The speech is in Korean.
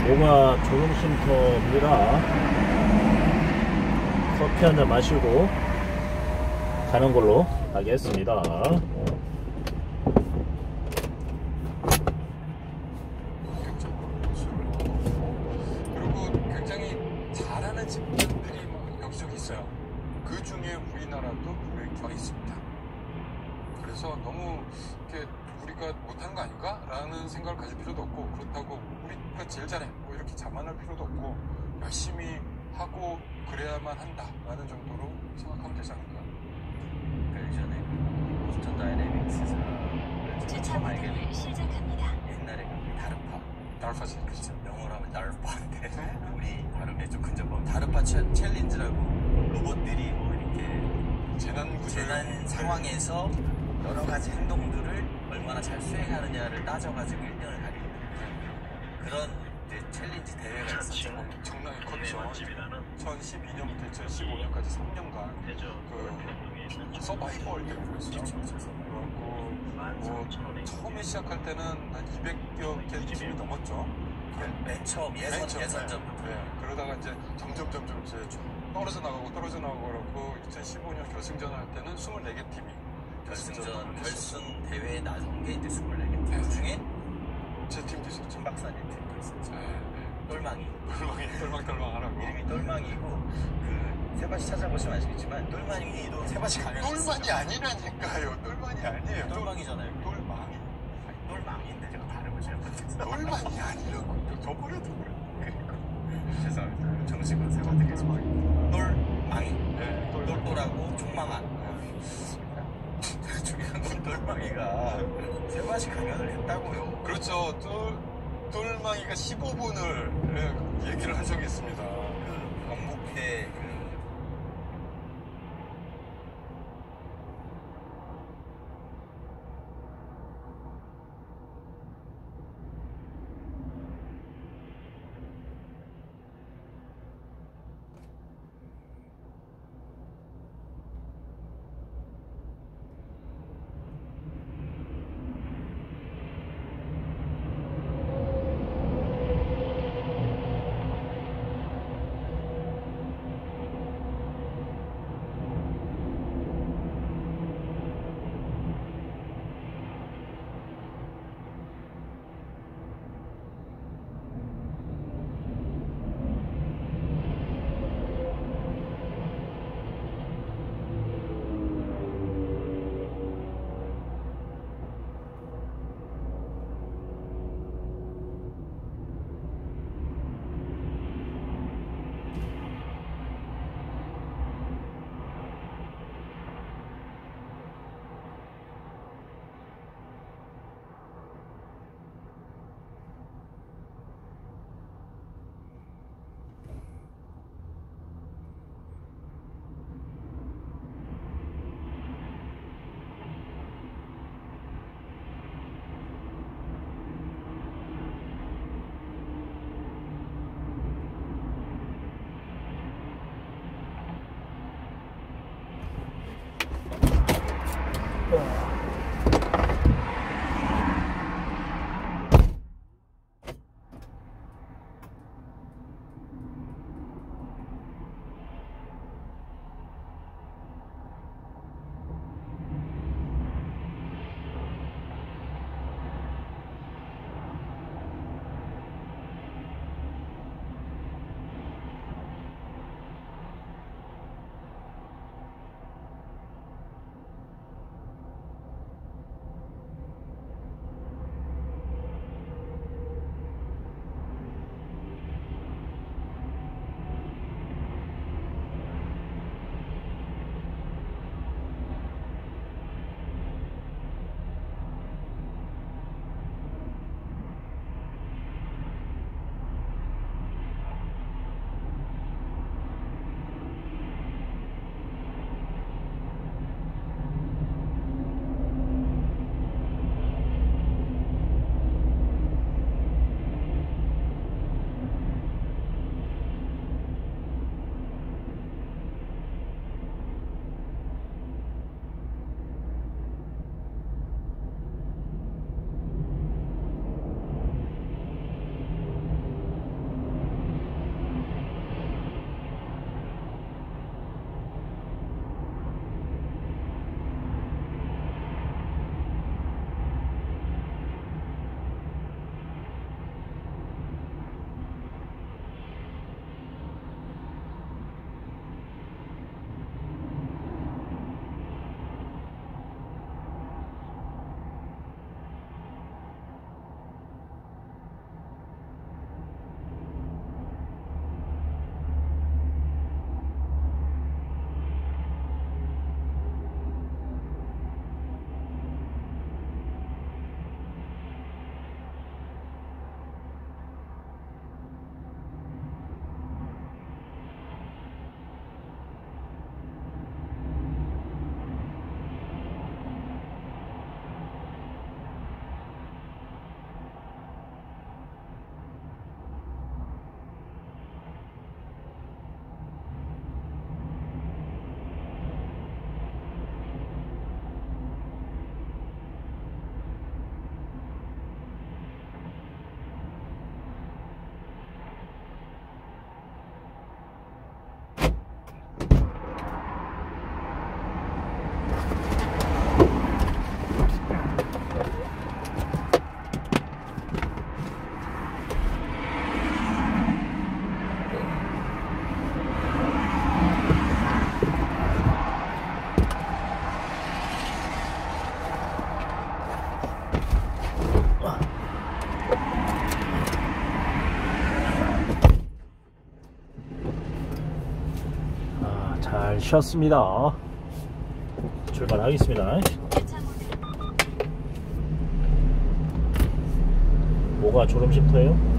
뭔가 조용쉼터입니다. 커피 한잔 마시고 가는 걸로 하겠습니다. 그리고 굉장히 잘하는 집들이 여기저기 있어요. 그 중에 우리나라도 분명히 겨 있습니다. 그래서 너무 이렇게 우리가 못하는 거 아닌가? 라는 생각을 가질 필요도 없고, 그렇다고 우리가 제일 잘해 뭐 이렇게 자만할 필요도 없고, 열심히 하고 그래야만 한다 라는 정도로 생각하면 되지 않을까. 예전에 보스턴 다이내믹스에서 주차 발견을 시작합니다. 옛날에 다르파, 달파지. 그렇죠. 영어로 하면 다르파인데 우리 발음에 좀 근접하면 다르파 챌린지라고 로봇들이 뭐 이렇게 재난 상황에서 여러 가지 행동들을 얼마나 잘 수행하느냐를 따져가지고 1등을 가리는 그런 이제 챌린지 대회가 있었죠. 엄청나게 컸죠. 2012년부터 2015년까지 3년간 그 서바이벌 대회를 했어요. 그래갖고 뭐 처음에 시작할 때는 한 200여 개 팀이 넘었죠. 맨 처음 예선전부터. 네. 그러다가 이제 점점 이제 떨어져 나가고 그렇고 2015년 결승전 할 때는 24개 팀이 결승 대회에 나선 게 이제 24개 팀. 그 중에 제 팀도 있었죠. 박사님 팀도 있었죠. 똘망이 하라고. 이름이 똘망이고, 그 세바시 찾아보시면 아시겠지만 똘망이도 세바시 가면 똘망이 아니라니까요. 똘망이 아니에요. 똘망이잖아요. 똘망이. 똘망인데 제가 발음을 잘못해서 똘망이 아니라고. 저버려도 그래. 그리고 죄송합니다. 정식으로 사과드리겠습니다. 똘망이. 네, 똘똘하고 총망한. 중요한 건 똘망이가 세바시 강연을 했다고요. 그렇죠. 똘망이가 15분을 얘기를 한 적이 있습니다. 그 경북대 잠깐 쉬었습니다. 출발하겠습니다. 주차 모드 뭐가 졸음 쉼터예요?